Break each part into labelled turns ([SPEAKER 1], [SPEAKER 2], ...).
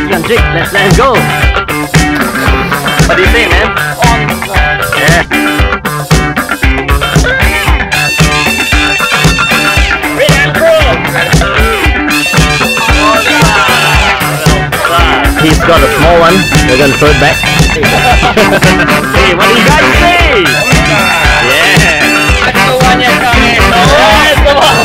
[SPEAKER 1] Mexican jig. Let's let him go. What do you say, man? Yeah. He's got a small one. We're gonna throw it back. Hey, what do you guys say? Yeah. That's the one you're coming. That's the one.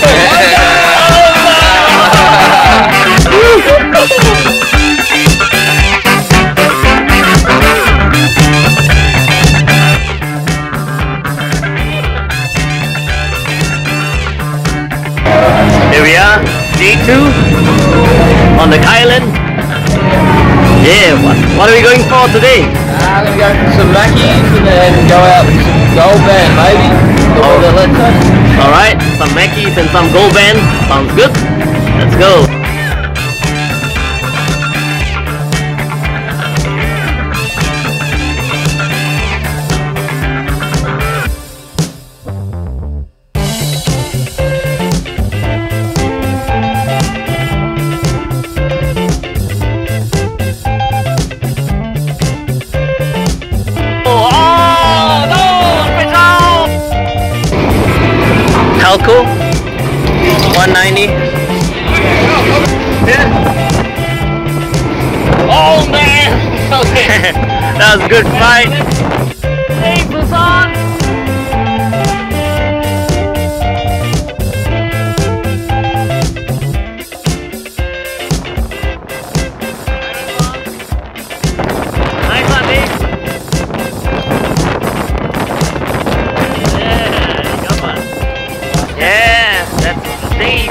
[SPEAKER 1] Here we are, day 2 on the Kylin. Yeah, what are we going for today?
[SPEAKER 2] I'm going to go for some Mackies and then go out with some Goldband maybe.
[SPEAKER 1] Alright, some Mackies and some Goldband. Sounds good. Let's go. Calco 190. Oh man! Okay. That was a good fight. Hey, Busan! Nice one, Dave. Yeah, that's Dave.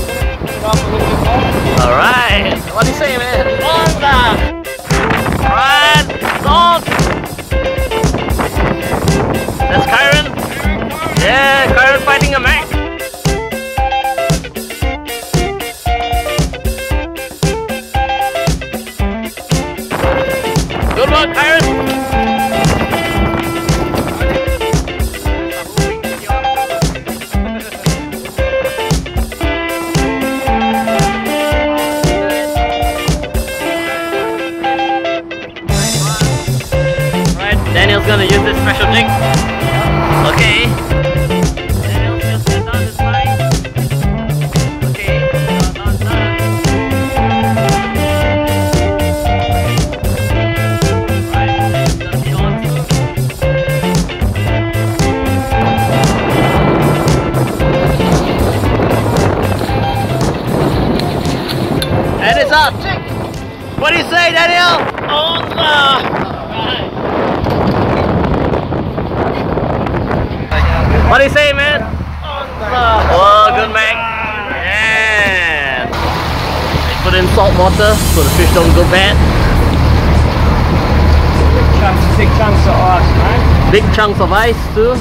[SPEAKER 1] Alright, what do you say, man? ONZZ! Alright, salt! That's Kyran. Yeah, Kyran fighting a Macks. Good luck, Kyran. Daniel's gonna use this special jig. Okay. Daniel's just set down his line. Okay. Done. Right, that's gonna be on too. And it's up. What do you say, Daniel? ONZZ! What do you say, man? Oh, good, Mac. Yeah. Put in salt water so the fish don't go bad.
[SPEAKER 2] Big chunks of ice, right?
[SPEAKER 1] Big chunks of ice too.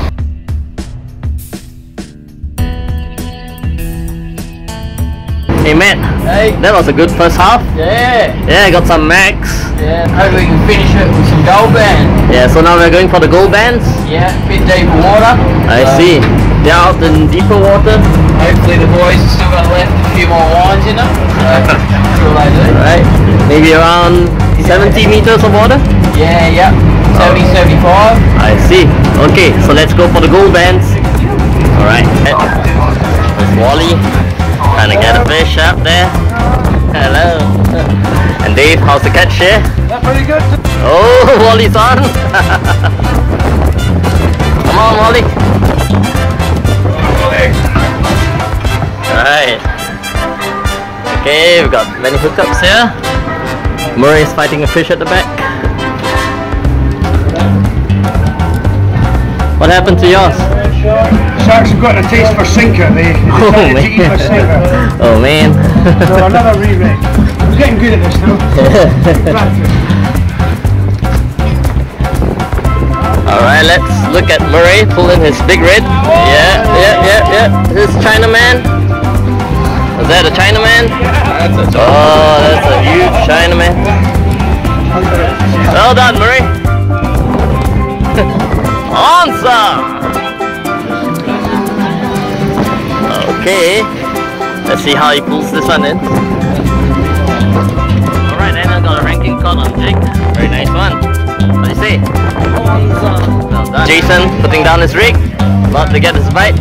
[SPEAKER 1] Hey, Matt.
[SPEAKER 2] Hey.
[SPEAKER 1] That was a good first half.
[SPEAKER 2] Yeah.
[SPEAKER 1] Yeah, got some Macks.
[SPEAKER 2] Yeah, hopefully we can finish it with some Goldband.
[SPEAKER 1] Yeah, so now we're going for the Goldbands.
[SPEAKER 2] Yeah, a bit deeper water.
[SPEAKER 1] I see. They're out in deeper water.
[SPEAKER 2] Hopefully the boys have still got left a few more lines in them. So, sure they do.
[SPEAKER 1] Right. Maybe around 70 meters of water?
[SPEAKER 2] Yeah, yep. 70, 75.
[SPEAKER 1] I see. Okay, so let's go for the Goldbands. Alright. There's Wally. Trying to get a fish up there. Hello. And Dave, how's the catch here?
[SPEAKER 2] That's pretty good.
[SPEAKER 1] Oh, Wally's on. Come on, Wally. Alright. Okay, we've got many hookups here. Murray's fighting a fish at the back. What happened to yours?
[SPEAKER 3] Sharks have got a taste for sinker. They decided to eat for sinker.
[SPEAKER 1] Oh man.
[SPEAKER 3] So another re-rig. I'm getting good at this now. Practice.
[SPEAKER 1] Alright, let's look at Murray pulling his big red. Yeah. This is Chinaman. Is that a Chinaman? Oh, that's a huge Chinaman. Well done, Murray. ONZZ! Okay, let's see how he pulls this one in. Alright, then Jason putting down his rig, about to get his bite.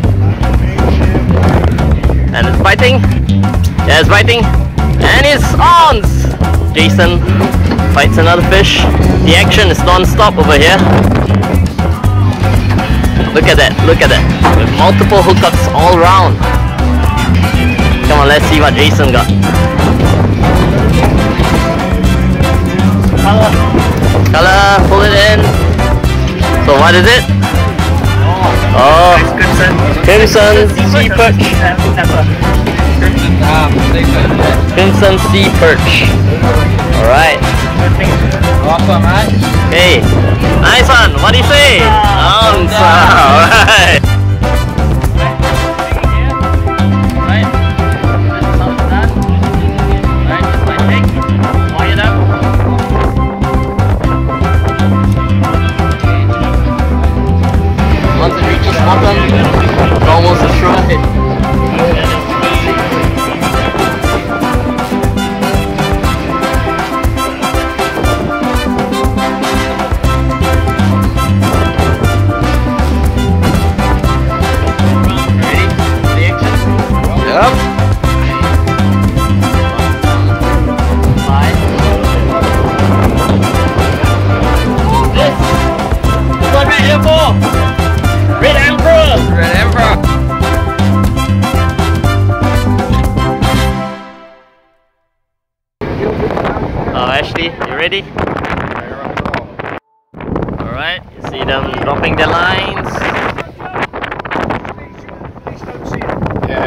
[SPEAKER 1] And it's biting. Yeah, it's biting. And it's on! Jason fights another fish. The action is non-stop over here. Look at that, look at that. With multiple hookups all around. Come on, let's see what Jason got. Color, pull it in. So what is it? Oh, Crimson Sea Perch. Crimson Sea Perch. Alright.
[SPEAKER 2] Awesome, man.
[SPEAKER 1] Hey, nice one. What do you say? Alright. Once it reaches bottom, it's almost a straight. Ashley, you ready? Alright, you see them dropping their lines.
[SPEAKER 2] Yeah.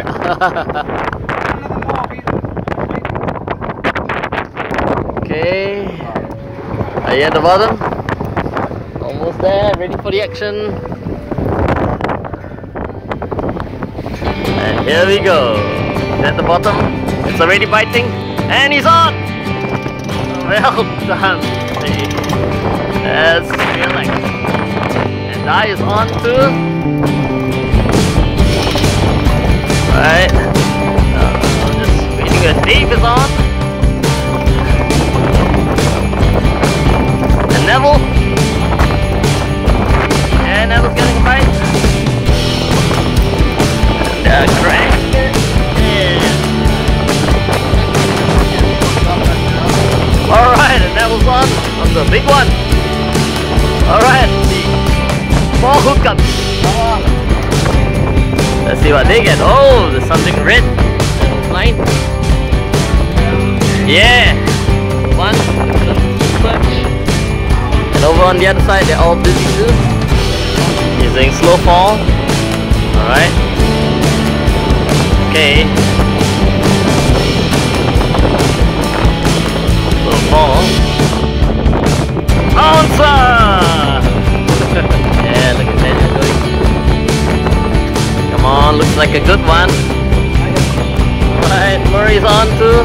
[SPEAKER 1] Okay. Are you at the bottom? Almost there, ready for the action. And here we go. He's at the bottom. It's already biting. And he's on! Well done. That's relax. And I is on too. Right. I'm just waiting as Dave is on. And Neville. And Neville's getting a bite. And crack. Alright, and that was on the big one. Alright, the 4 hookups. Let's see what they get. Oh, there's something red. Line. Yeah. One. And over on the other side, they're all busy too. Using slow fall. Alright. Okay. Ball. Answer! Yeah, look at that. Come on, looks like a good one. Alright, Murray's on too.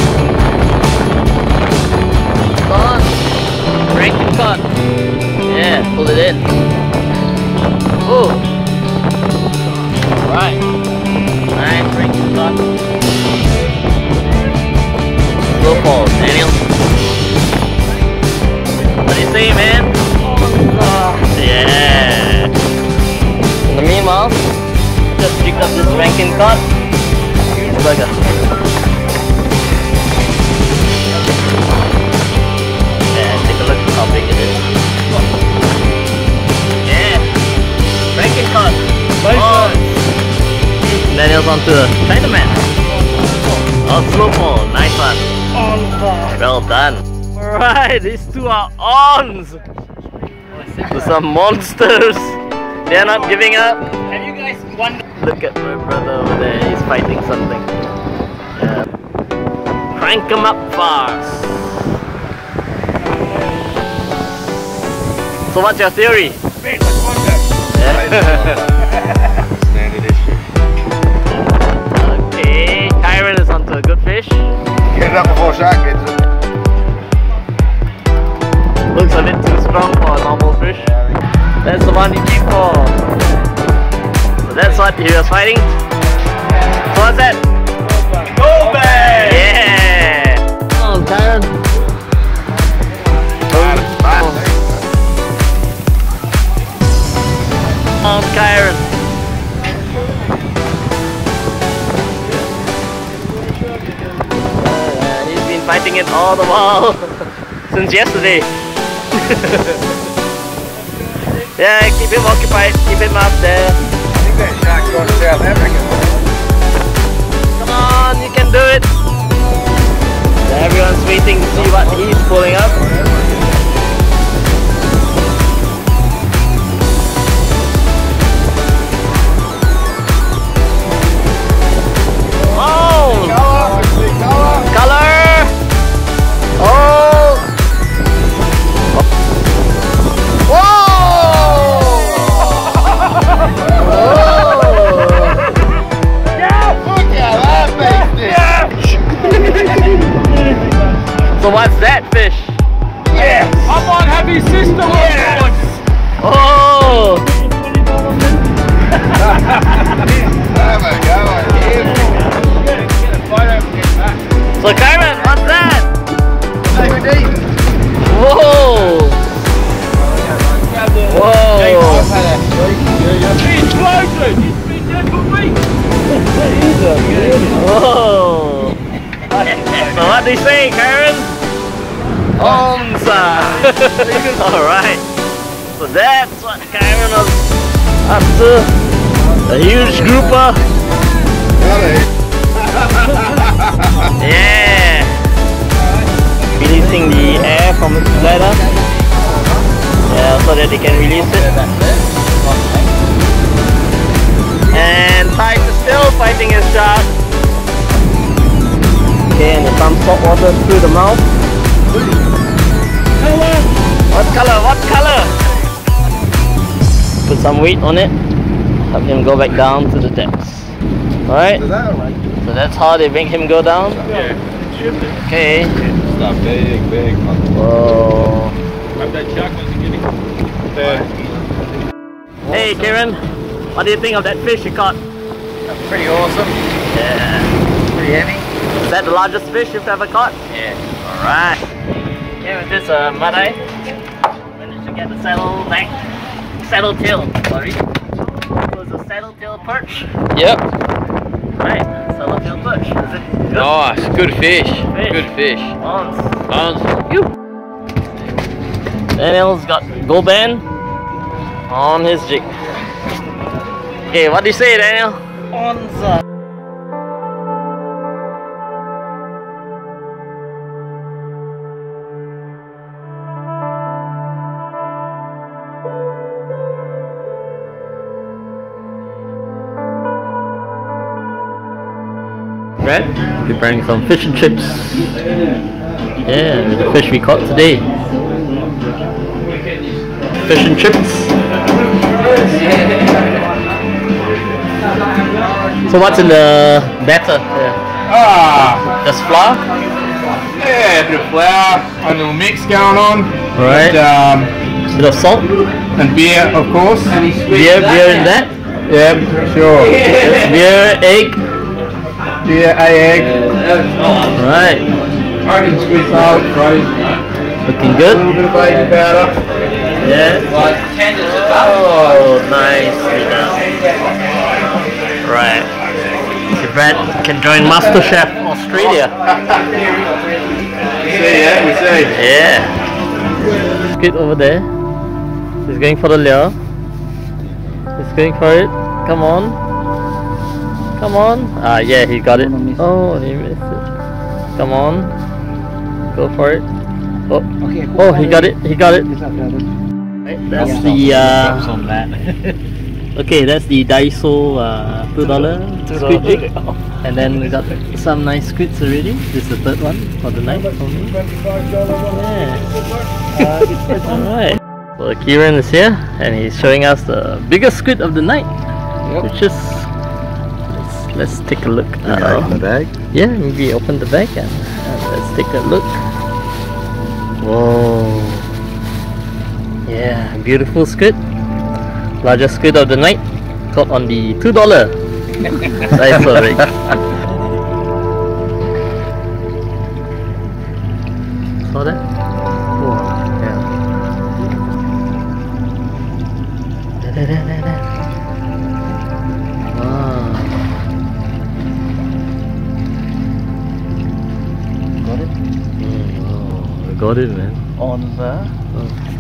[SPEAKER 1] It's on. Rankin Cods. Yeah, pull it in. Oh. Alright. Nice Rankin Cods. Slow fall, Daniel. What do you say, man? Yeah. In the meanwhile, just picked up this Rankin Cods. Burger. Yeah, take a look at how big it is. Yeah. Rankin Cods. Oh. Daniel's onto the Chinaman. Oh, slow fall. Nice one. Well done. Alright, these two are ons! To some monsters! They're not giving up!
[SPEAKER 3] Have you guys wondered?
[SPEAKER 1] Look at my brother over there, he's fighting something. Yeah. Crank him up fast! So what's your theory?
[SPEAKER 3] Wait, what's wonder?
[SPEAKER 1] Yeah.
[SPEAKER 2] Standard issue.
[SPEAKER 1] Okay, Kyran is onto a good fish.
[SPEAKER 2] Get it up before shark gets it.
[SPEAKER 1] Looks a bit too strong for a normal fish. That's the one he came for. So that's what he was fighting. So what's that? Goldband! Yeah! Come on, Kyran. fighting it all the while since yesterday. Yeah, keep him occupied, keep him up there.
[SPEAKER 3] I think that shark's going to South Africa.
[SPEAKER 1] Come on, you can do it. Everyone's waiting to see what he's pulling up. Oh! Color! Oh! Whoa! So what's that fish?
[SPEAKER 3] Yes!
[SPEAKER 2] Come on, have your sister on board.
[SPEAKER 1] Oh! So Kyran, what's that? Whoa! Whoa!
[SPEAKER 2] He's floating. He's been dead for weeks.
[SPEAKER 1] Whoa! So what do you say, Kyran? ONZZ! Alright. So that's what Kyran was up to. A huge grouper. Yeah! Releasing the air from the bladder. Yeah, so that they can release it. And Tice is still fighting his shark. Okay, and there's some salt water through the mouth. What color? What color? Put some weight on it. Help him go back down to the depths. Alright? So that's how they make him go down?
[SPEAKER 2] Yeah.
[SPEAKER 1] Okay.
[SPEAKER 2] It's not big.
[SPEAKER 1] Whoa.
[SPEAKER 2] Hope that shark wasn't getting there.
[SPEAKER 1] Hey Kyran, what do you think of that fish you caught?
[SPEAKER 3] That's pretty awesome.
[SPEAKER 1] Yeah.
[SPEAKER 3] Pretty heavy.
[SPEAKER 1] Is that the largest fish you've ever caught?
[SPEAKER 3] Yeah.
[SPEAKER 1] Alright. Okay, with this mud-eye, managed to get the saddle tail, sorry. It was a saddle tail perch.
[SPEAKER 2] Yep.
[SPEAKER 1] Right, saddle tail perch. Is it good?
[SPEAKER 2] Nice. Good fish. Good fish.
[SPEAKER 1] ONZZ. Daniel's got Goldband on his jig. Okay, what do you say, Daniel? ONZZ. Brad, preparing some fish and chips. Yeah, with the fish we caught today. Fish and chips. So what's in the batter? Just flour?
[SPEAKER 3] Yeah, a bit of flour, a little mix going on.
[SPEAKER 1] Right.
[SPEAKER 3] And,
[SPEAKER 1] Bit of salt?
[SPEAKER 3] and beer, of course.
[SPEAKER 1] Beer in that?
[SPEAKER 3] Yeah, sure.
[SPEAKER 1] Just beer, egg.
[SPEAKER 3] Beer, egg.
[SPEAKER 1] Right.
[SPEAKER 3] Salt,
[SPEAKER 1] Looking good.
[SPEAKER 3] a little bit of baking powder.
[SPEAKER 1] Yeah. Oh, nice. Right. So Brad can join MasterChef Australia.
[SPEAKER 3] We see.
[SPEAKER 1] Yeah. Squid over there. He's going for the lure. He's going for it. Come on. Come on. Ah, yeah, he got it. Oh, he missed it. Come on. Go for it. Oh, oh, he got it. He got it. Right, that's the okay, that's the Daiso $2 squid jig. And then we got some nice squids already. This is the third one for the night for me. Yeah. Alright. So Kyran is here and he's showing us the biggest squid of the night. Which is let's take a look.
[SPEAKER 3] Open the bag?
[SPEAKER 1] Yeah, maybe open the bag and let's take a look. Whoa. Yeah, beautiful squid. Largest squid of the night. Caught on the $2 Daiso rig. Saw that? Oh, yeah. Got it? got it, man.
[SPEAKER 2] ONZZ.
[SPEAKER 1] Oh.